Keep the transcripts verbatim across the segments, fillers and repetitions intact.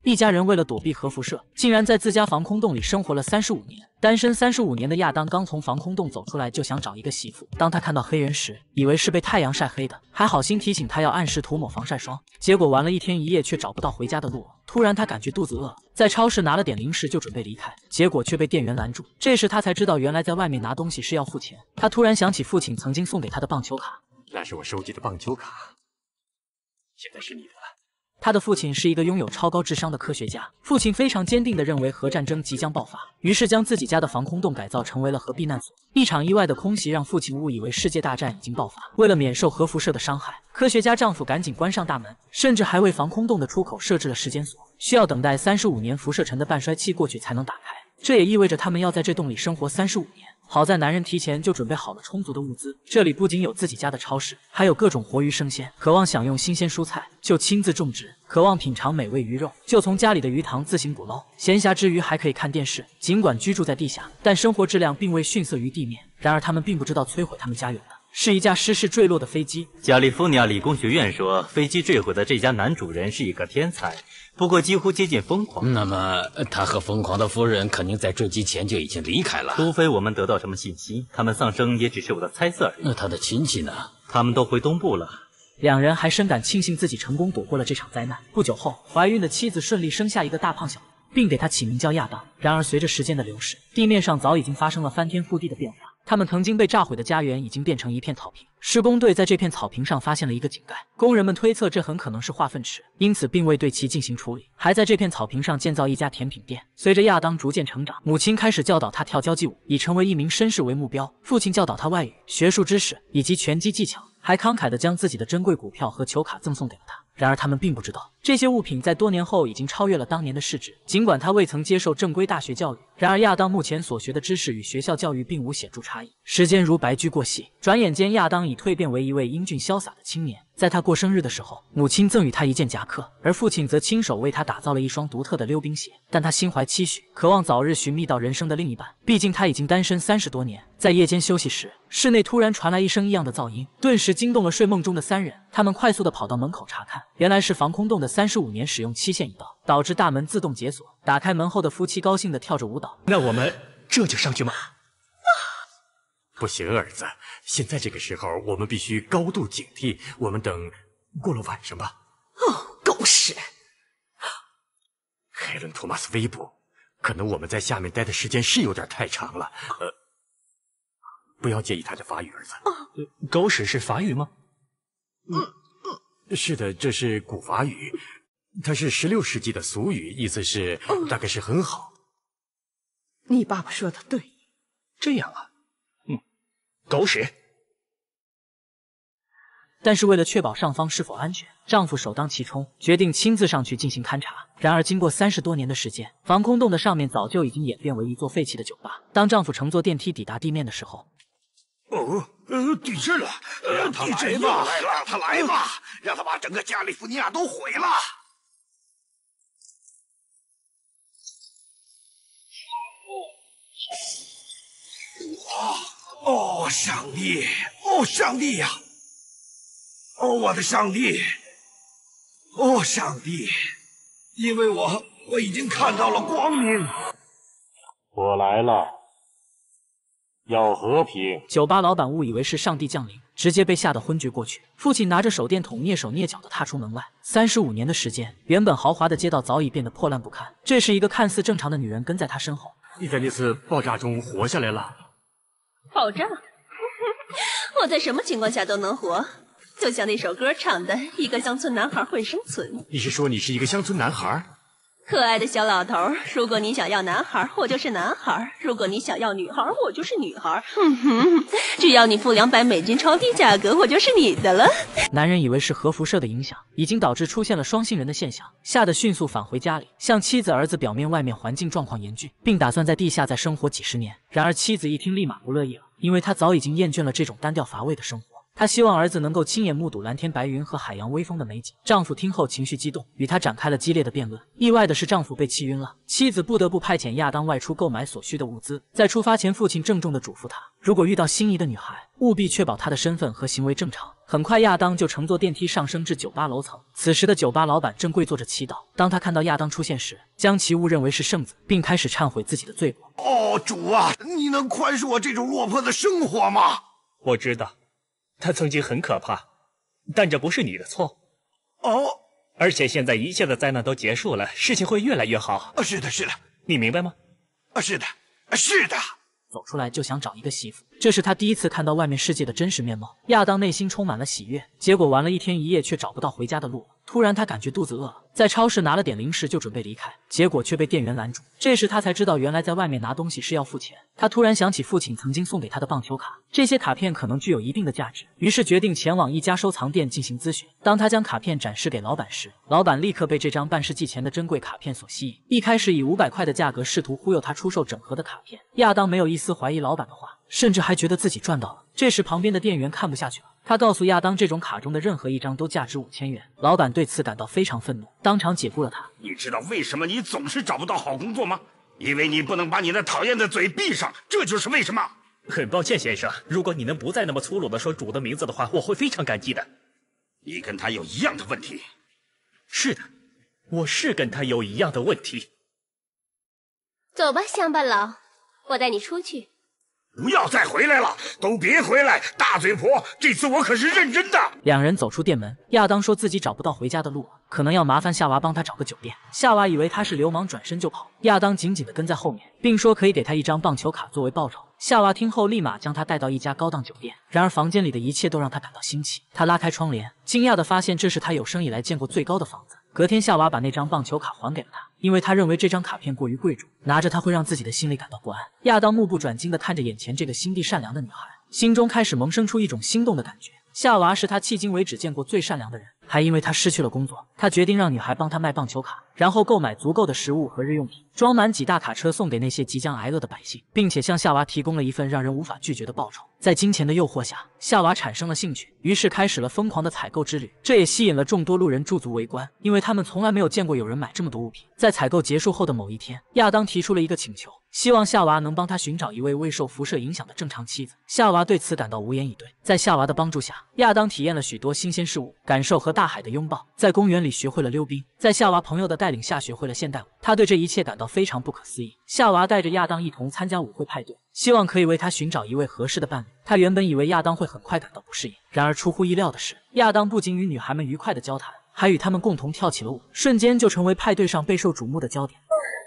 一家人为了躲避核辐射，竟然在自家防空洞里生活了三十五年。单身三十五年的亚当刚从防空洞走出来，就想找一个媳妇。当他看到黑人时，以为是被太阳晒黑的，还好心提醒他要按时涂抹防晒霜。结果玩了一天一夜，却找不到回家的路。突然他感觉肚子饿，在超市拿了点零食就准备离开，结果却被店员拦住。这时他才知道，原来在外面拿东西是要付钱。他突然想起父亲曾经送给他的棒球卡， 那是我收集的棒球卡，现在是你的了。 他的父亲是一个拥有超高智商的科学家，父亲非常坚定地认为核战争即将爆发，于是将自己家的防空洞改造成为了核避难所。一场意外的空袭让父亲误以为世界大战已经爆发，为了免受核辐射的伤害，科学家丈夫赶紧关上大门，甚至还为防空洞的出口设置了时间锁，需要等待三十五年辐射尘的半衰期过去才能打开。这也意味着他们要在这洞里生活三十五年。好在男人提前就准备好了充足的物资，这里不仅有自己家的超市，还有各种活鱼生鲜。渴望享用新鲜蔬菜，就亲自种植；渴望品尝美味鱼肉，就从家里的鱼塘自行捕捞。闲暇之余还可以看电视。尽管居住在地下，但生活质量并未逊色于地面。然而他们并不知道摧毁他们家园的是一架失事坠落的飞机。 加利福尼亚理工学院说，飞机坠毁的这家男主人是一个天才，不过几乎接近疯狂。 那么他和疯狂的夫人肯定在坠机前就已经离开了， 除非我们得到什么信息。他们丧生也只是我的猜测而已。 那他的亲戚呢？ 他们都回东部了。 两人还深感庆幸自己成功躲过了这场灾难。不久后，怀孕的妻子顺利生下一个大胖小子，并给他起名叫亚当。然而随着时间的流逝，地面上早已经发生了翻天覆地的变化。他们曾经被炸毁的家园已经变成一片草坪。施工队在这片草坪上发现了一个井盖，工人们推测这很可能是化粪池，因此并未对其进行处理，还在这片草坪上建造一家甜品店。随着亚当逐渐成长，母亲开始教导他跳交际舞，以成为一名绅士为目标。父亲教导他外语、学术知识以及拳击技巧，还慷慨地将自己的珍贵股票和球卡赠送给了他。然而他们并不知道，这些物品在多年后已经超越了当年的市值。尽管他未曾接受正规大学教育，然而亚当目前所学的知识与学校教育并无显著差异。时间如白驹过隙，转眼间亚当已蜕变为一位英俊潇洒的青年。在他过生日的时候，母亲赠予他一件夹克，而父亲则亲手为他打造了一双独特的溜冰鞋。但他心怀期许，渴望早日寻觅到人生的另一半，毕竟他已经单身三十多年。在夜间休息时，室内突然传来一声异样的噪音，顿时惊动了睡梦中的三人。他们快速地跑到门口查看，原来是防空洞的三十五年使用期限已到，导致大门自动解锁。打开门后的夫妻高兴地跳着舞蹈。 那我们这就上去吗？不行，儿子，现在这个时候我们必须高度警惕。我们等过了晚上吧。 哦，狗屎！ 海伦·托马斯·威布，可能我们在下面待的时间是有点太长了。呃，不要介意他的法语，儿子。 呃、狗屎是法语吗？ 嗯嗯，是的，这是古法语，它是十六世纪的俗语，意思是、嗯、大概是很好。 你爸爸说的对， 这样啊。嗯，狗屎。 但是为了确保上方是否安全，丈夫首当其冲，决定亲自上去进行勘察。然而经过三十多年的时间，防空洞的上面早就已经演变为一座废弃的酒吧。当丈夫乘坐电梯抵达地面的时候， 哦，呃，地震了！让他来吧，让他来吧，让他把整个加利福尼亚都毁了！哦，哦，上帝！哦，上帝呀！哦，我的上帝！哦，上帝！因为我我已经看到了光明。 我来了。要和平。 酒吧老板误以为是上帝降临，直接被吓得昏厥过去。父亲拿着手电筒，蹑手蹑脚地踏出门外。三十五年的时间，原本豪华的街道早已变得破烂不堪。这时，一个看似正常的女人跟在他身后。 你在那次爆炸中活下来了。 爆炸？我在什么情况下都能活，就像那首歌唱的，一个乡村男孩会生存。 你是说你是一个乡村男孩？ 可爱的小老头，如果你想要男孩，我就是男孩；如果你想要女孩，我就是女孩。嗯哼，只要你付两百美金超低价格，我就是你的了。 男人以为是核辐射的影响，已经导致出现了双性人的现象，吓得迅速返回家里，向妻子、儿子表面外面环境状况严峻，并打算在地下再生活几十年。然而妻子一听，立马不乐意了，因为她早已经厌倦了这种单调乏味的生活。 她希望儿子能够亲眼目睹蓝天白云和海洋微风的美景。丈夫听后情绪激动，与她展开了激烈的辩论。意外的是，丈夫被气晕了，妻子不得不派遣亚当外出购买所需的物资。在出发前，父亲郑重地嘱咐他，如果遇到心仪的女孩，务必确保她的身份和行为正常。很快，亚当就乘坐电梯上升至酒吧楼层。此时的酒吧老板正跪坐着祈祷。当他看到亚当出现时，将其误认为是圣子，并开始忏悔自己的罪过。 哦，主啊，你能宽恕我这种落魄的生活吗？ 我知道，他曾经很可怕，但这不是你的错。 哦， 而且现在一切的灾难都结束了，事情会越来越好。 啊，是的，是的， 你明白吗？ 啊，是的，是的。 走出来就想找一个媳妇，这是他第一次看到外面世界的真实面貌。亚当内心充满了喜悦，结果玩了一天一夜却找不到回家的路。突然他感觉肚子饿了，在超市拿了点零食就准备离开，结果却被店员拦住。这时他才知道原来在外面拿东西是要付钱。他突然想起父亲曾经送给他的棒球卡，这些卡片可能具有一定的价值，于是决定前往一家收藏店进行咨询。当他将卡片展示给老板时，老板立刻被这张半世纪前的珍贵卡片所吸引，一开始以五百块的价格试图忽悠他出售整盒的卡片。亚当没有一丝怀疑老板的话，甚至还觉得自己赚到了。这时旁边的店员看不下去了，他告诉亚当，这种卡中的任何一张都价值五千元。老板对此感到非常愤怒，当场解雇了他。 你知道为什么你总是找不到好工作吗？因为你不能把你那讨厌的嘴闭上，这就是为什么。 很抱歉，先生，如果你能不再那么粗鲁地说主的名字的话，我会非常感激的。 你跟他有一样的问题。 是的，我是跟他有一样的问题。 走吧，乡巴佬，我带你出去。 不要再回来了，都别回来！大嘴婆，这次我可是认真的。 两人走出店门，亚当说自己找不到回家的路了，可能要麻烦夏娃帮他找个酒店。夏娃以为他是流氓，转身就跑。亚当紧紧地跟在后面，并说可以给他一张棒球卡作为报酬。夏娃听后立马将他带到一家高档酒店，然而房间里的一切都让他感到新奇。他拉开窗帘，惊讶地发现这是他有生以来见过最高的房子。隔天，夏娃把那张棒球卡还给了他，因为他认为这张卡片过于贵重，拿着它会让自己的心里感到不安。亚当目不转睛地看着眼前这个心地善良的女孩，心中开始萌生出一种心动的感觉。夏娃是他迄今为止见过最善良的人，还因为他失去了工作，他决定让女孩帮他卖棒球卡，然后购买足够的食物和日用品，装满几大卡车送给那些即将挨饿的百姓，并且向夏娃提供了一份让人无法拒绝的报酬。在金钱的诱惑下，夏娃产生了兴趣，于是开始了疯狂的采购之旅。这也吸引了众多路人驻足围观，因为他们从来没有见过有人买这么多物品。在采购结束后的某一天，亚当提出了一个请求，希望夏娃能帮他寻找一位未受辐射影响的正常妻子。夏娃对此感到无言以对。在夏娃的帮助下，亚当体验了许多新鲜事物，感受和大海的拥抱，在公园里学会了溜冰，在夏娃朋友的带领下学会了现代舞。他对这一切感到非常不可思议。夏娃带着亚当一同参加舞会派对，希望可以为他寻找一位合适的伴侣。他原本以为亚当会很快感到不适应，然而出乎意料的是，亚当不仅与女孩们愉快的交谈，还与她们共同跳起了舞，瞬间就成为派对上备受瞩目的焦点。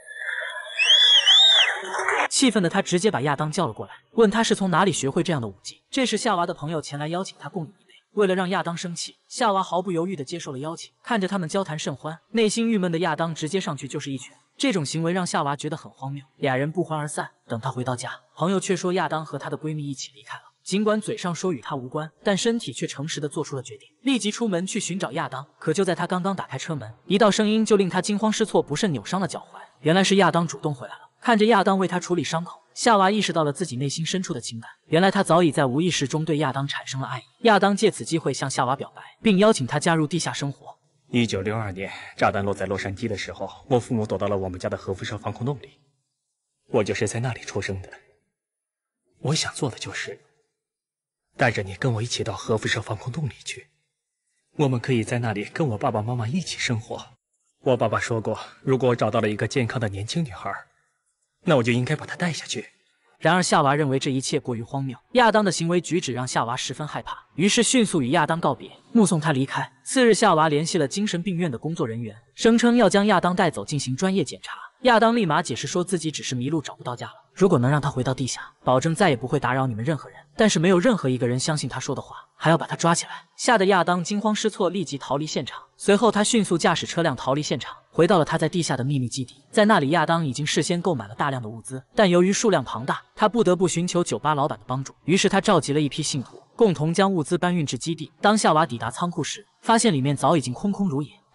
气愤的他直接把亚当叫了过来，问他是从哪里学会这样的舞技。这时夏娃的朋友前来邀请他共饮一杯。为了让亚当生气，夏娃毫不犹豫地接受了邀请。看着他们交谈甚欢，内心郁闷的亚当直接上去就是一拳。这种行为让夏娃觉得很荒谬，俩人不欢而散。等他回到家，朋友却说亚当和他的闺蜜一起离开了。尽管嘴上说与他无关，但身体却诚实地做出了决定，立即出门去寻找亚当。可就在他刚刚打开车门，一道声音就令他惊慌失措，不慎扭伤了脚踝。原来是亚当主动回来了。看着亚当为他处理伤口，夏娃意识到了自己内心深处的情感。原来他早已在无意识中对亚当产生了爱意。亚当借此机会向夏娃表白，并邀请她加入地下生活。 一九六二年，炸弹落在洛杉矶的时候，我父母躲到了我们家的核辐射防空洞里，我就是在那里出生的。我想做的就是带着你跟我一起到核辐射防空洞里去，我们可以在那里跟我爸爸妈妈一起生活。我爸爸说过，如果我找到了一个健康的年轻女孩，那我就应该把她带下去。 然而夏娃认为这一切过于荒谬，亚当的行为举止让夏娃十分害怕，于是迅速与亚当告别，目送他离开。次日，夏娃联系了精神病院的工作人员，声称要将亚当带走进行专业检查。亚当立马解释说自己只是迷路找不到家了，如果能让他回到地下，保证再也不会打扰你们任何人。但是没有任何一个人相信他说的话，还要把他抓起来。吓得亚当惊慌失措，立即逃离现场。随后他迅速驾驶车辆逃离现场，回到了他在地下的秘密基地。在那里，亚当已经事先购买了大量的物资，但由于数量庞大，他不得不寻求酒吧老板的帮助。于是他召集了一批信徒，共同将物资搬运至基地。当夏娃抵达仓库时，发现里面早已经空空如也。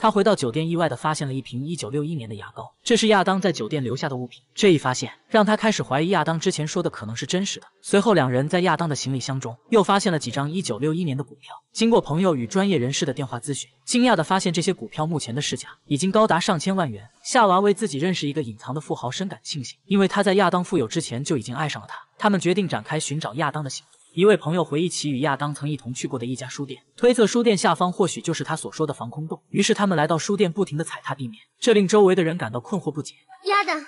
他回到酒店，意外的发现了一瓶一九六一年的牙膏，这是亚当在酒店留下的物品。这一发现让他开始怀疑亚当之前说的可能是真实的。随后，两人在亚当的行李箱中又发现了几张一九六一年的股票。经过朋友与专业人士的电话咨询，惊讶的发现这些股票目前的市价已经高达上千万元。夏娃为自己认识一个隐藏的富豪深感庆幸，因为他在亚当富有之前就已经爱上了他。他们决定展开寻找亚当的行踪。一位朋友回忆起与亚当曾一同去过的一家书店，推测书店下方或许就是他所说的防空洞。于是他们来到书店，不停地踩踏地面，这令周围的人感到困惑不解。 亚当，亚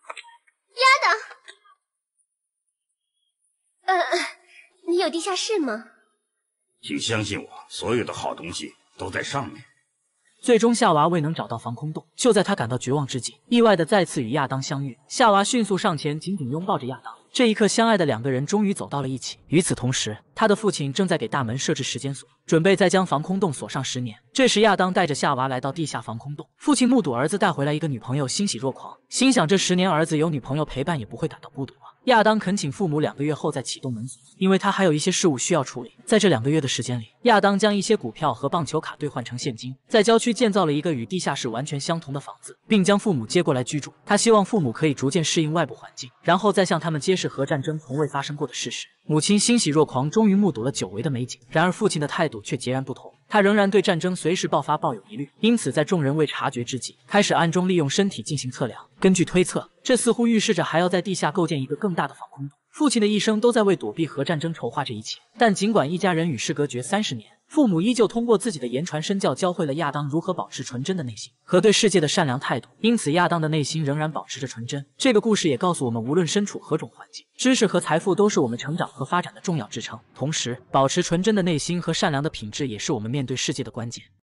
当，呃，你有地下室吗？ 请相信我，所有的好东西都在上面。 最终，夏娃未能找到防空洞。就在他感到绝望之际，意外的再次与亚当相遇。夏娃迅速上前，紧紧拥抱着亚当。这一刻，相爱的两个人终于走到了一起。与此同时，他的父亲正在给大门设置时间锁，准备再将防空洞锁上十年。这时，亚当带着夏娃来到地下防空洞。父亲目睹儿子带回来一个女朋友，欣喜若狂，心想这十年儿子有女朋友陪伴，也不会感到孤独啊。亚当恳请父母两个月后再启动门锁，因为他还有一些事务需要处理。在这两个月的时间里，亚当将一些股票和棒球卡兑换成现金，在郊区建造了一个与地下室完全相同的房子，并将父母接过来居住。他希望父母可以逐渐适应外部环境，然后再向他们揭示核战争从未发生过的事实。母亲欣喜若狂，终于目睹了久违的美景。然而父亲的态度却截然不同，他仍然对战争随时爆发抱有疑虑，因此在众人未察觉之际，开始暗中利用身体进行测量。根据推测，这似乎预示着还要在地下构建一个更大的防空洞。父亲的一生都在为躲避核战争筹划这一切，但尽管一家人与世隔绝三十年，父母依旧通过自己的言传身教教会了亚当如何保持纯真的内心和对世界的善良态度，因此亚当的内心仍然保持着纯真。这个故事也告诉我们，无论身处何种环境，知识和财富都是我们成长和发展的重要支撑。同时，保持纯真的内心和善良的品质也是我们面对世界的关键。